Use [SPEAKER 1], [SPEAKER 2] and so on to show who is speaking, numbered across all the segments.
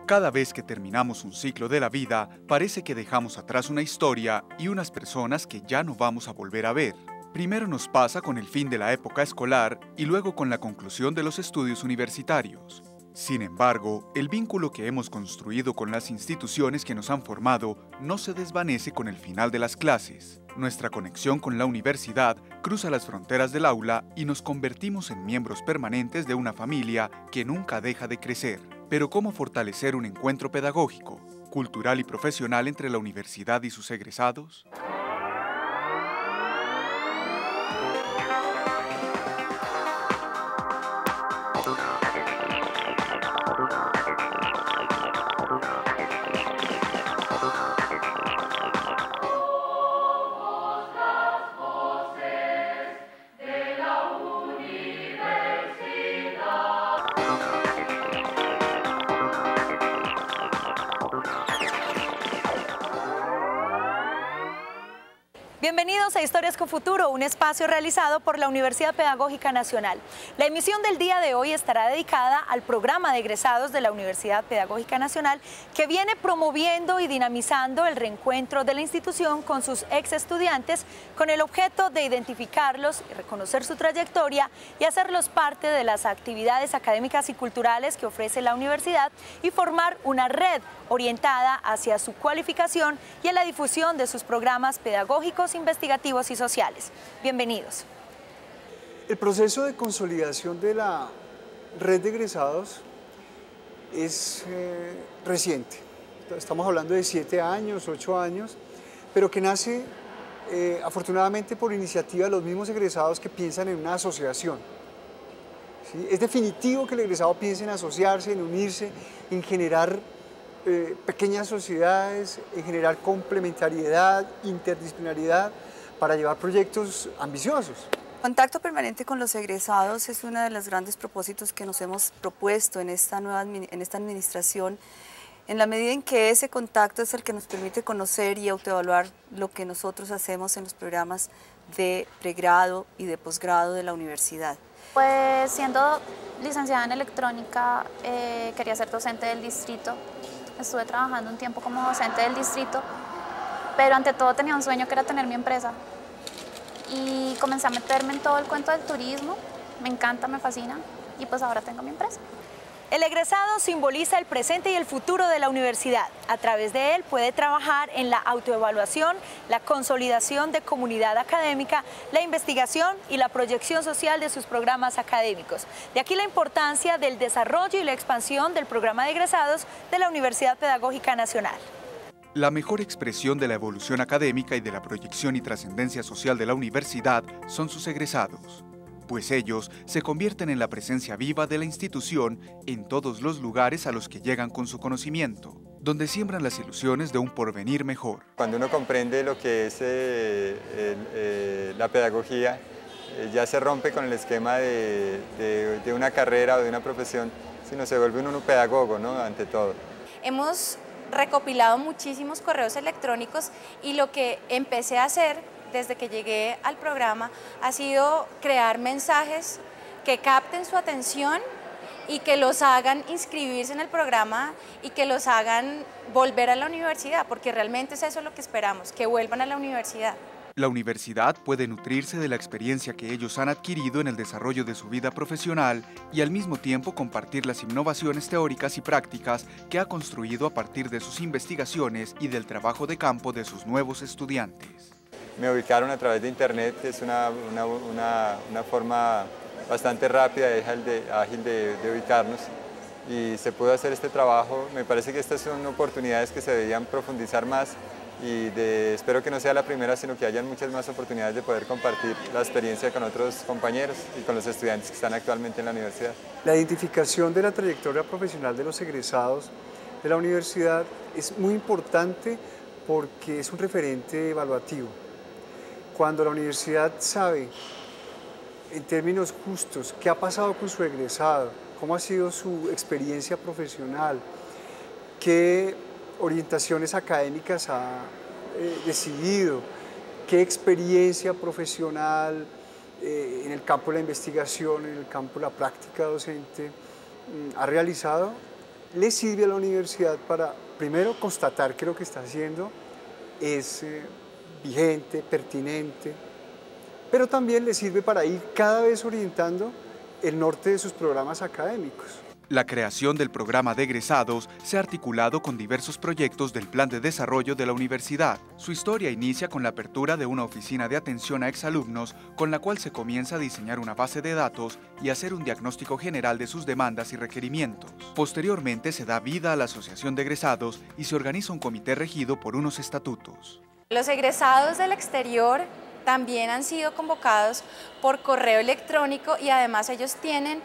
[SPEAKER 1] Cada vez que terminamos un ciclo de la vida, parece que dejamos atrás una historia y unas personas que ya no vamos a volver a ver. Primero nos pasa con el fin de la época escolar y luego con la conclusión de los estudios universitarios. Sin embargo, el vínculo que hemos construido con las instituciones que nos han formado no se desvanece con el final de las clases. Nuestra conexión con la universidad cruza las fronteras del aula y nos convertimos en miembros permanentes de una familia que nunca deja de crecer. Pero ¿cómo fortalecer un encuentro pedagógico, cultural y profesional entre la universidad y sus egresados?
[SPEAKER 2] Bienvenidos a Historias con Futuro, un espacio realizado por la Universidad Pedagógica Nacional. La emisión del día de hoy estará dedicada al programa de egresados de la Universidad Pedagógica Nacional, que viene promoviendo y dinamizando el reencuentro de la institución con sus ex estudiantes, con el objeto de identificarlos, reconocer su trayectoria y hacerlos parte de las actividades académicas y culturales que ofrece la universidad y formar una red orientada hacia su cualificación y a la difusión de sus programas pedagógicos, investigativos y sociales. Bienvenidos.
[SPEAKER 3] El proceso de consolidación de la red de egresados es reciente. Estamos hablando de 7 años, 8 años, pero que nace afortunadamente por iniciativa de los mismos egresados que piensan en una asociación. ¿Sí? Es definitivo que el egresado piense en asociarse, en unirse, en generar pequeñas sociedades, en generar complementariedad, interdisciplinariedad para llevar proyectos ambiciosos.
[SPEAKER 4] Contacto permanente con los egresados es uno de los grandes propósitos que nos hemos propuesto en esta administración, en la medida en que ese contacto es el que nos permite conocer y autoevaluar lo que nosotros hacemos en los programas de pregrado y de posgrado de la universidad.
[SPEAKER 5] Pues siendo licenciada en electrónica, quería ser docente del distrito. Estuve trabajando un tiempo como docente del distrito, pero ante todo tenía un sueño que era tener mi empresa. Y comencé a meterme en todo el cuento del turismo, me encanta, me fascina, y pues ahora tengo mi empresa.
[SPEAKER 2] El egresado simboliza el presente y el futuro de la universidad. A través de él puede trabajar en la autoevaluación, la consolidación de comunidad académica, la investigación y la proyección social de sus programas académicos. De aquí la importancia del desarrollo y la expansión del programa de egresados de la Universidad Pedagógica Nacional.
[SPEAKER 1] La mejor expresión de la evolución académica y de la proyección y trascendencia social de la universidad son sus egresados, pues ellos se convierten en la presencia viva de la institución en todos los lugares a los que llegan con su conocimiento, donde siembran las ilusiones de un porvenir mejor.
[SPEAKER 6] Cuando uno comprende lo que es la pedagogía, ya se rompe con el esquema de una carrera o de una profesión, sino se vuelve uno un pedagogo, ¿no? Ante todo.
[SPEAKER 7] Hemos recopilado muchísimos correos electrónicos y lo que empecé a hacer desde que llegué al programa ha sido crear mensajes que capten su atención y que los hagan inscribirse en el programa y que los hagan volver a la universidad, porque realmente es eso lo que esperamos, que vuelvan a la universidad.
[SPEAKER 1] La universidad puede nutrirse de la experiencia que ellos han adquirido en el desarrollo de su vida profesional y al mismo tiempo compartir las innovaciones teóricas y prácticas que ha construido a partir de sus investigaciones y del trabajo de campo de sus nuevos estudiantes.
[SPEAKER 6] Me ubicaron a través de internet, es una forma bastante rápida y ágil de ubicarnos, y se pudo hacer este trabajo. Me parece que estas son oportunidades que se deberían profundizar más y espero que no sea la primera, sino que hayan muchas más oportunidades de poder compartir la experiencia con otros compañeros y con los estudiantes que están actualmente en la universidad.
[SPEAKER 3] La identificación de la trayectoria profesional de los egresados de la universidad es muy importante porque es un referente evaluativo. Cuando la universidad sabe, en términos justos, qué ha pasado con su egresado, cómo ha sido su experiencia profesional, qué orientaciones académicas ha decidido, qué experiencia profesional en el campo de la investigación, en el campo de la práctica docente ha realizado, le sirve a la universidad para, primero, constatar que lo que está haciendo es vigente, pertinente, pero también le sirve para ir cada vez orientando el norte de sus programas académicos.
[SPEAKER 1] La creación del programa de egresados se ha articulado con diversos proyectos del Plan de Desarrollo de la Universidad. Su historia inicia con la apertura de una oficina de atención a exalumnos, con la cual se comienza a diseñar una base de datos y hacer un diagnóstico general de sus demandas y requerimientos. Posteriormente se da vida a la Asociación de Egresados y se organiza un comité regido por unos estatutos.
[SPEAKER 7] Los egresados del exterior también han sido convocados por correo electrónico y además ellos tienen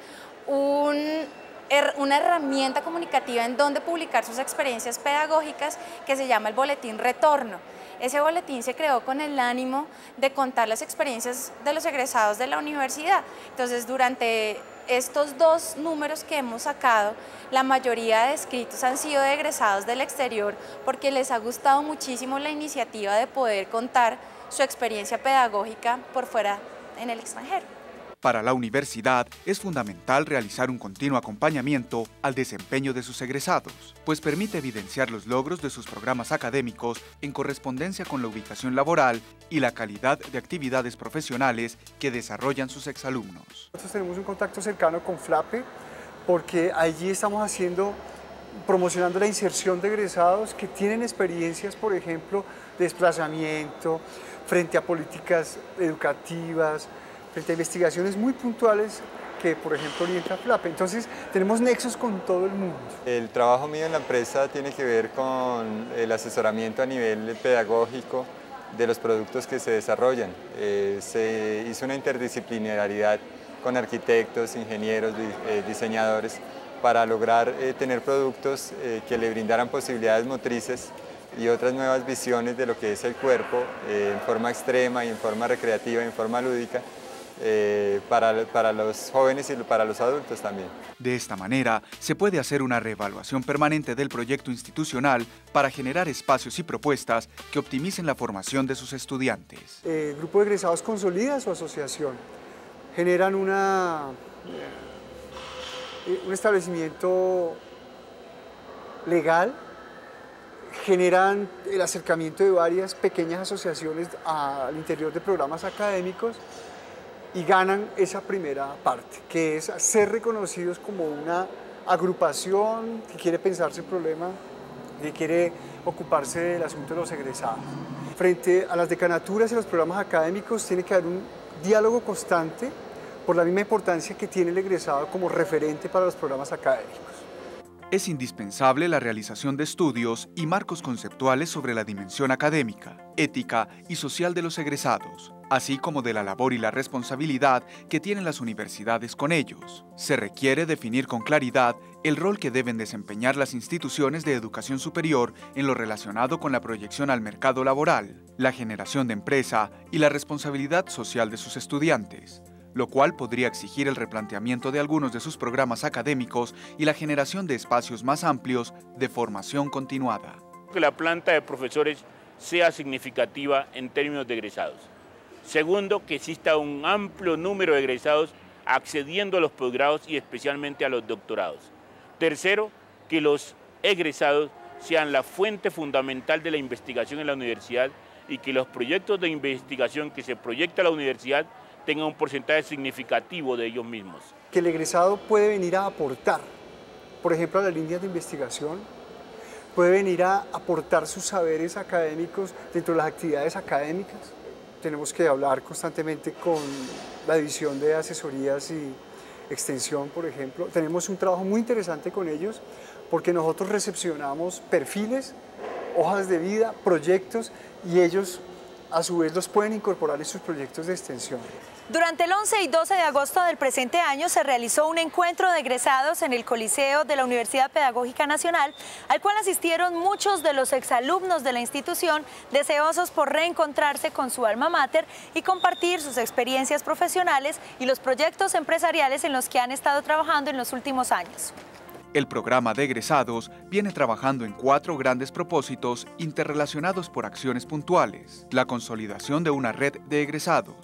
[SPEAKER 7] una herramienta comunicativa en donde publicar sus experiencias pedagógicas que se llama el Boletín Retorno. Ese boletín se creó con el ánimo de contar las experiencias de los egresados de la universidad. Entonces, durante estos 2 números que hemos sacado, la mayoría de escritos han sido de egresados del exterior porque les ha gustado muchísimo la iniciativa de poder contar su experiencia pedagógica por fuera en el extranjero.
[SPEAKER 1] Para la universidad es fundamental realizar un continuo acompañamiento al desempeño de sus egresados, pues permite evidenciar los logros de sus programas académicos en correspondencia con la ubicación laboral y la calidad de actividades profesionales que desarrollan sus exalumnos.
[SPEAKER 3] Nosotros tenemos un contacto cercano con FLAPE porque allí estamos promocionando la inserción de egresados que tienen experiencias, por ejemplo, de desplazamiento, frente a políticas educativas, frente a investigaciones muy puntuales que, por ejemplo, orienta FLAPE. Entonces, tenemos nexos con todo el mundo.
[SPEAKER 6] El trabajo mío en la empresa tiene que ver con el asesoramiento a nivel pedagógico de los productos que se desarrollan. Se hizo una interdisciplinaridad con arquitectos, ingenieros, diseñadores, para lograr tener productos que le brindaran posibilidades motrices y otras nuevas visiones de lo que es el cuerpo en forma extrema y en forma recreativa y en forma lúdica, para los jóvenes y para los adultos también.
[SPEAKER 1] De esta manera, se puede hacer una reevaluación permanente del proyecto institucional para generar espacios y propuestas que optimicen la formación de sus estudiantes.
[SPEAKER 3] El grupo de egresados consolida su asociación, generan un establecimiento legal, generan el acercamiento de varias pequeñas asociaciones al interior de programas académicos y ganan esa primera parte, que es ser reconocidos como una agrupación que quiere pensarse el problema, que quiere ocuparse del asunto de los egresados. Frente a las decanaturas y los programas académicos tiene que haber un diálogo constante por la misma importancia que tiene el egresado como referente para los programas académicos.
[SPEAKER 1] Es indispensable la realización de estudios y marcos conceptuales sobre la dimensión académica, ética y social de los egresados, así como de la labor y la responsabilidad que tienen las universidades con ellos. Se requiere definir con claridad el rol que deben desempeñar las instituciones de educación superior en lo relacionado con la proyección al mercado laboral, la generación de empresa y la responsabilidad social de sus estudiantes, lo cual podría exigir el replanteamiento de algunos de sus programas académicos y la generación de espacios más amplios de formación continuada.
[SPEAKER 8] Que la planta de profesores sea significativa en términos de egresados. Segundo, que exista un amplio número de egresados accediendo a los posgrados y especialmente a los doctorados. Tercero, que los egresados sean la fuente fundamental de la investigación en la universidad y que los proyectos de investigación que se proyecta a la universidad tengan un porcentaje significativo de ellos mismos.
[SPEAKER 3] Que el egresado puede venir a aportar, por ejemplo, a las líneas de investigación, puede venir a aportar sus saberes académicos dentro de las actividades académicas. Tenemos que hablar constantemente con la división de asesorías y extensión, por ejemplo. Tenemos un trabajo muy interesante con ellos porque nosotros recepcionamos perfiles, hojas de vida, proyectos y ellos a su vez los pueden incorporar en sus proyectos de extensión.
[SPEAKER 2] Durante el 11 y 12 de agosto del presente año se realizó un encuentro de egresados en el Coliseo de la Universidad Pedagógica Nacional, al cual asistieron muchos de los exalumnos de la institución deseosos por reencontrarse con su alma mater y compartir sus experiencias profesionales y los proyectos empresariales en los que han estado trabajando en los últimos años.
[SPEAKER 1] El programa de egresados viene trabajando en 4 grandes propósitos interrelacionados por acciones puntuales: la consolidación de una red de egresados,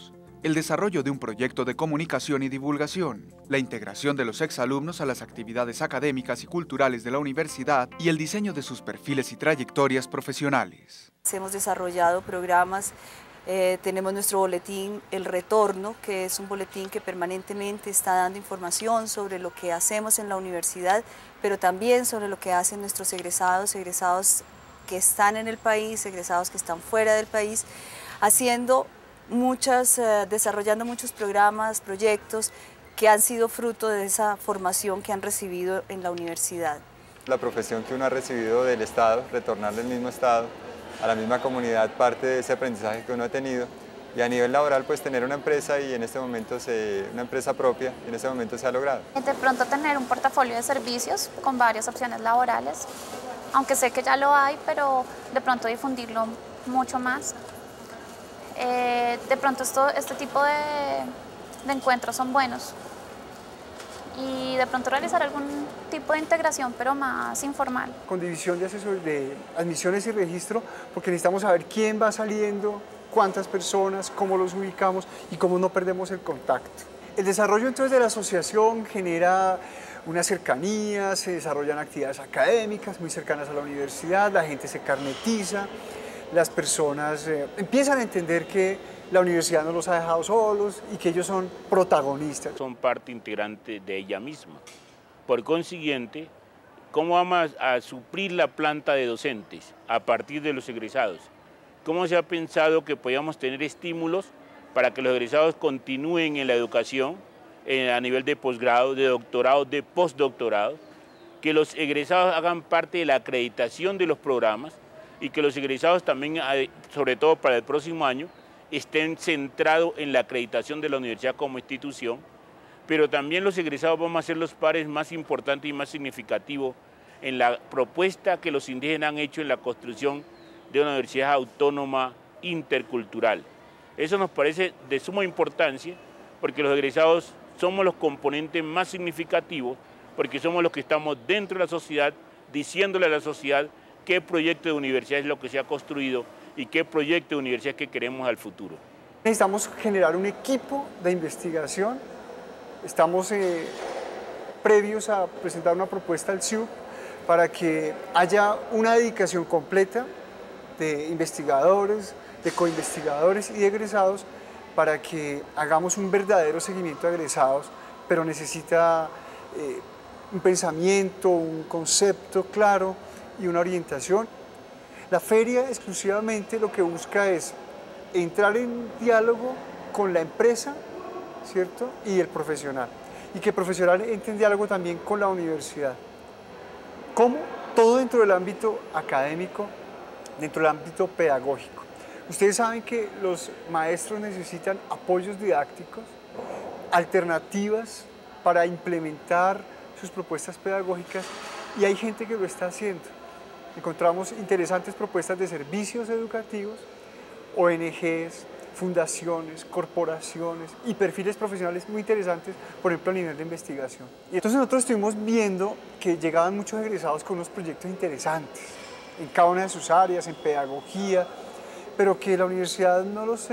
[SPEAKER 1] el desarrollo de un proyecto de comunicación y divulgación, la integración de los exalumnos a las actividades académicas y culturales de la universidad y el diseño de sus perfiles y trayectorias profesionales.
[SPEAKER 4] Hemos desarrollado programas, tenemos nuestro boletín El Retorno, que es un boletín que permanentemente está dando información sobre lo que hacemos en la universidad, pero también sobre lo que hacen nuestros egresados que están en el país, egresados que están fuera del país, desarrollando muchos programas, proyectos que han sido fruto de esa formación que han recibido en la universidad.
[SPEAKER 6] La profesión que uno ha recibido del Estado, retornarle al mismo Estado, a la misma comunidad, parte de ese aprendizaje que uno ha tenido, y a nivel laboral pues tener una empresa y en este momento una empresa propia, y en este momento se ha logrado.
[SPEAKER 5] De pronto tener un portafolio de servicios con varias opciones laborales, aunque sé que ya lo hay, pero de pronto difundirlo mucho más. De pronto este tipo de encuentros son buenos y de pronto realizar algún tipo de integración pero más informal.
[SPEAKER 3] Con división de admisiones y registro, porque necesitamos saber quién va saliendo, cuántas personas, cómo los ubicamos y cómo no perdemos el contacto. El desarrollo entonces de la asociación genera una cercanía, se desarrollan actividades académicas muy cercanas a la universidad, la gente se carnetiza, las personas empiezan a entender que la universidad no los ha dejado solos y que ellos son protagonistas.
[SPEAKER 8] Son parte integrante de ella misma. Por consiguiente, ¿cómo vamos a suplir la planta de docentes a partir de los egresados? ¿Cómo se ha pensado que podamos tener estímulos para que los egresados continúen en la educación a nivel de posgrado, de doctorado, de postdoctorado? Que los egresados hagan parte de la acreditación de los programas y que los egresados también, sobre todo para el próximo año, estén centrados en la acreditación de la universidad como institución, pero también los egresados vamos a ser los pares más importantes y más significativos en la propuesta que los indígenas han hecho en la construcción de una universidad autónoma intercultural. Eso nos parece de suma importancia porque los egresados somos los componentes más significativos, porque somos los que estamos dentro de la sociedad diciéndole a la sociedad qué proyecto de universidad es lo que se ha construido y qué proyecto de universidad que queremos al futuro.
[SPEAKER 3] Necesitamos generar un equipo de investigación. Estamos previos a presentar una propuesta al CIUP para que haya una dedicación completa de investigadores, de coinvestigadores y de egresados para que hagamos un verdadero seguimiento de egresados, pero necesita un pensamiento, un concepto claro y una orientación. La feria exclusivamente lo que busca es entrar en diálogo con la empresa, ¿cierto? Y el profesional. Y que el profesional entre en diálogo también con la universidad. ¿Cómo? Todo dentro del ámbito académico, dentro del ámbito pedagógico. Ustedes saben que los maestros necesitan apoyos didácticos, alternativas para implementar sus propuestas pedagógicas y hay gente que lo está haciendo. Encontramos interesantes propuestas de servicios educativos, ONGs, fundaciones, corporaciones y perfiles profesionales muy interesantes, por ejemplo a nivel de investigación. Y entonces nosotros estuvimos viendo que llegaban muchos egresados con unos proyectos interesantes en cada una de sus áreas, en pedagogía, pero que la universidad no los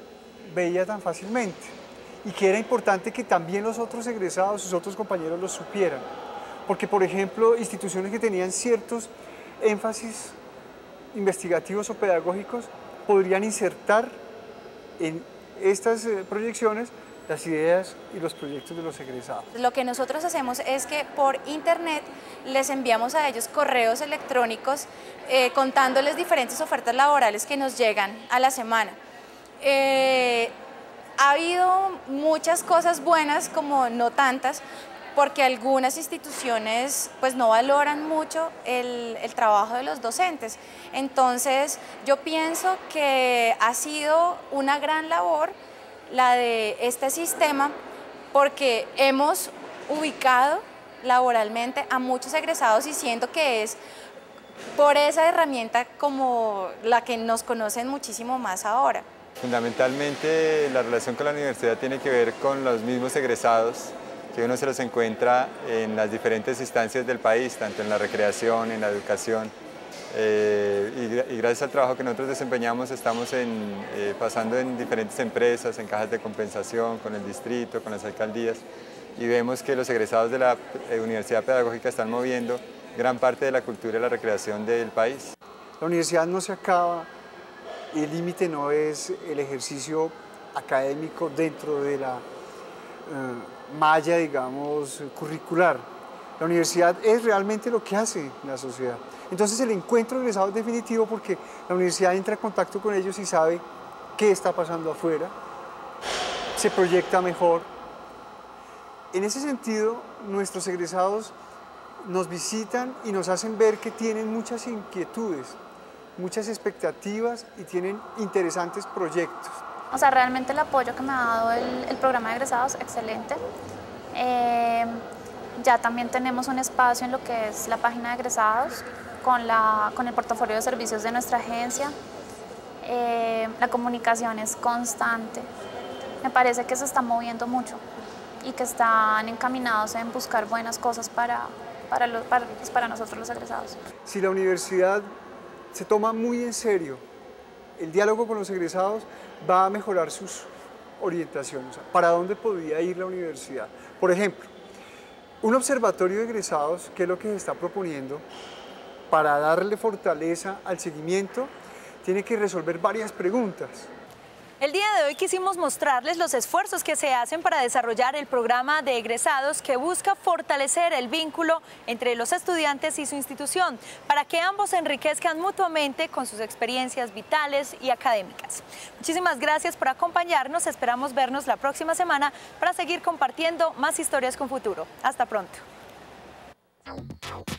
[SPEAKER 3] veía tan fácilmente y que era importante que también los otros egresados, sus otros compañeros los supieran. Porque, por ejemplo, instituciones que tenían ciertos énfasis investigativos o pedagógicos podrían insertar en estas proyecciones las ideas y los proyectos de los egresados.
[SPEAKER 7] Lo que nosotros hacemos es que por internet les enviamos a ellos correos electrónicos contándoles diferentes ofertas laborales que nos llegan a la semana. Ha habido muchas cosas buenas, como no tantas, porque algunas instituciones pues no valoran mucho el trabajo de los docentes. Entonces yo pienso que ha sido una gran labor la de este sistema porque hemos ubicado laboralmente a muchos egresados y siento que es por esa herramienta como la que nos conocen muchísimo más ahora.
[SPEAKER 6] Fundamentalmente la relación con la universidad tiene que ver con los mismos egresados que uno se los encuentra en las diferentes instancias del país, tanto en la recreación, en la educación, y gracias al trabajo que nosotros desempeñamos estamos pasando en diferentes empresas, en cajas de compensación, con el distrito, con las alcaldías, y vemos que los egresados de la Universidad Pedagógica están moviendo gran parte de la cultura y la recreación del país.
[SPEAKER 3] La universidad no se acaba, el límite no es el ejercicio académico dentro de la malla, digamos, curricular. La universidad es realmente lo que hace la sociedad. Entonces el encuentro egresado es definitivo porque la universidad entra en contacto con ellos y sabe qué está pasando afuera, se proyecta mejor. En ese sentido, nuestros egresados nos visitan y nos hacen ver que tienen muchas inquietudes, muchas expectativas y tienen interesantes proyectos.
[SPEAKER 5] O sea, realmente el apoyo que me ha dado el programa de egresados, excelente. Ya también tenemos un espacio en lo que es la página de egresados con el portafolio de servicios de nuestra agencia. La comunicación es constante. Me parece que se está moviendo mucho y que están encaminados en buscar buenas cosas para nosotros los egresados.
[SPEAKER 3] Si la universidad se toma muy en serio el diálogo con los egresados, va a mejorar sus orientaciones. O sea, ¿para dónde podría ir la universidad? Por ejemplo, un observatorio de egresados, ¿qué es lo que se está proponiendo? Para darle fortaleza al seguimiento, tiene que resolver varias preguntas.
[SPEAKER 2] El día de hoy quisimos mostrarles los esfuerzos que se hacen para desarrollar el programa de egresados que busca fortalecer el vínculo entre los estudiantes y su institución para que ambos se enriquezcan mutuamente con sus experiencias vitales y académicas. Muchísimas gracias por acompañarnos. Esperamos vernos la próxima semana para seguir compartiendo más historias con futuro. Hasta pronto.